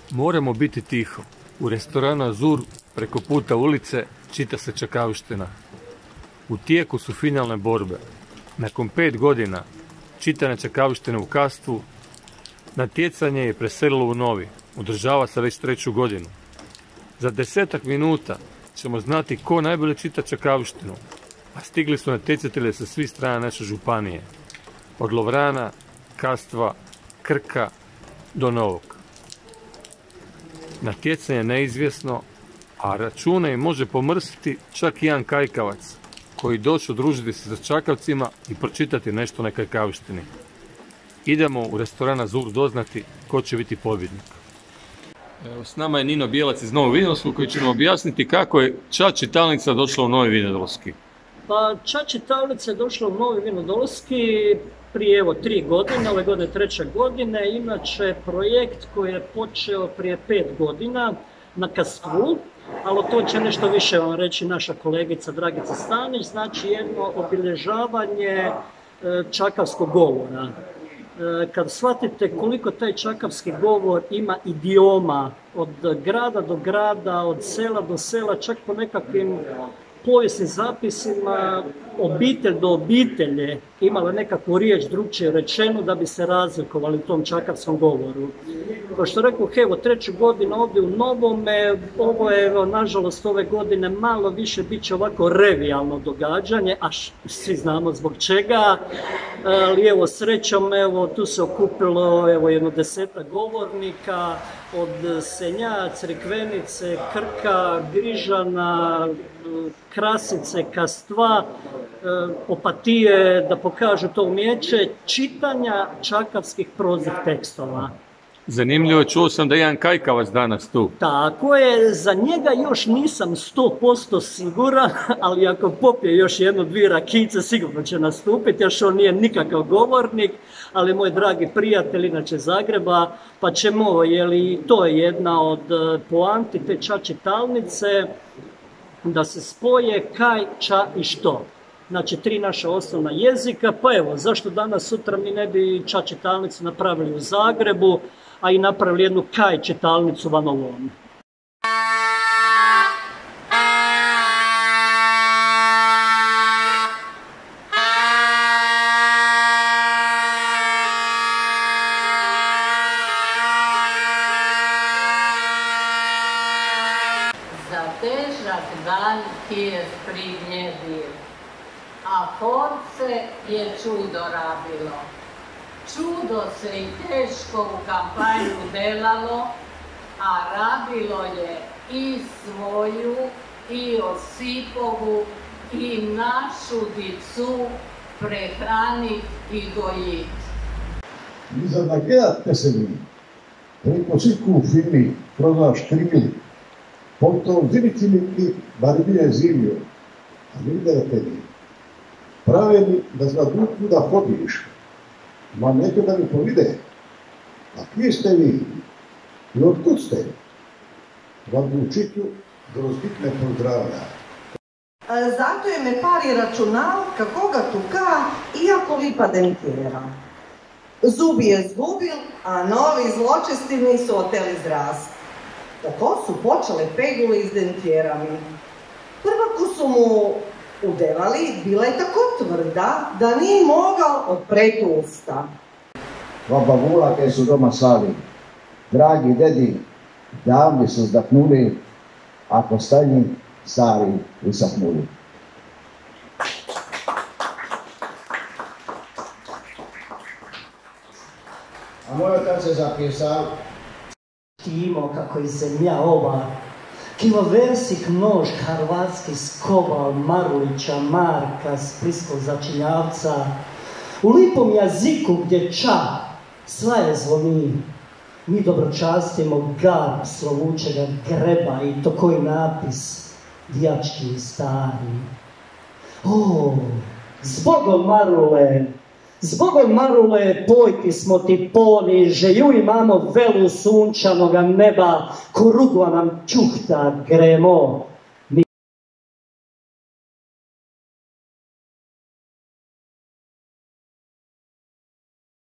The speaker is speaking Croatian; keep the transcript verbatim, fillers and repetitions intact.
Moramo biti tiho. U restoranu Azur, preko puta ulice, čita se čakavština. U tijeku su finalne borbe. Nakon pet godina čitane čakavštine u Kastvu, natjecanje je preselilo u Novi. Održava se već treću godinu. Za desetak minuta ćemo znati ko najbolje čita čakavštinu, a stigli su natjecatelji sa svih strana naše županije. Od Lovrana, Kastva, Krka do Novog. Natjecanje je neizvjesno, a račune im može pomrsiti čak i jedan kajkavac, koji doći družiti se sa čakavcima i pročitati nešto na kajkavštini. Idemo u restoran Azur doznati ko će biti pobjednik. Evo, s nama je Nino Bijelac iz Novog Vinodolskog koji će nam objasniti kako je ča čitalnica došla u Novi Vinodolski. Pa ča čitalnica je došla u Novi Vinodolski prije evo tri godine, ove godine treće godine, inače projekt koji je počeo prije pet godina na Kastvu, ali to će nešto više vam reći naša kolegica Dragica Stanić, znači jedno obilježavanje čakavskog govora. Kad shvatite koliko taj čakavski govor ima idioma, od grada do grada, od sela do sela, čak po nekakvim povijesnim zapisima, obitelj do obitelje imala nekakvu riječ drugčije rečenu da bi se razlikovali u tom čakavskom govoru. Kao što rekao, evo, treću godinu ovdje u Novome, ovo je, evo, nažalost, ove godine malo više bit će ovako revijalno događanje, a svi znamo zbog čega, ali evo, srećom, evo, tu se okupilo, evo, jedno desetak govornika, od Senja, Crikvenice, Krka, Grižana, Krasice, Kastva, Opatije, da pokažu to umijeće čitanja čakavskih proznih tekstova. Zanimljivo, čuo sam da je jedan kajkavac danas tu. Tako je, za njega još nisam sto posto siguran, ali ako popije još jednu, dvije rakice, sigurno će nastupiti, još on nije nikakav govornik, ali moj dragi prijatelj, inače Zagreba, pa ćemo, jer to je jedna od poanti te ča čitalnice, da se spoje kaj, ča i što. Znači, tri naša osnovna jezika, pa evo, zašto danas, sutra mi ne bi ča čitalnicu napravili u Zagrebu, a i napravili jednu kaj čitalnicu van ovom. Za težak dan ti je sprivnjedir, a force je čudo rabilo. Čudo se i teško u kampanju delalo, a rabilo je i svoju, i Osipovu, i našu dicu prehranit i gojit. Za nagljedate se mi, preko sviku filmi, kroz naš krimi, potom vidite mi, bar mi je zimio, a vidite mi, prave mi da zna duku da podiš, ma neke da mi povide, a kje ste vi i otkud ste? Vam učitju grozbitne pozdravlja. Zato je me pari računal kako ga tuka, iako lipa dentjera. Zubi je zgubil, a novi zločesti nisu oteli zrast. Tako su počele pegule s dentjerami. Prvaku su mu udevali, bila je tako tvrda da nije mogao odpreti usta. Baba Vula, kaj su doma sali, dragi dedi, davni su zdahnuli, ako stanji stari usahnuli. A moj otac je zapisao. Timo kako je zemlja ova, kiva versih množ Hrvatski skoval Marulića, Marka, Spliskog začinjavca, u lipom jaziku gdje ča, sva je zvoni, mi dobročastimo garb slovučega greba i to koji napis, djački i stari. O, zbogom Marule, zbogom Marule, pojki smo ti poni, želju imamo velu sunčanoga neba, ko rugva nam čuhta gremo.